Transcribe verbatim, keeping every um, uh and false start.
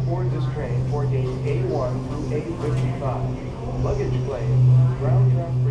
board this train for gate A one through A fifty-five. Luggage claim, ground transport.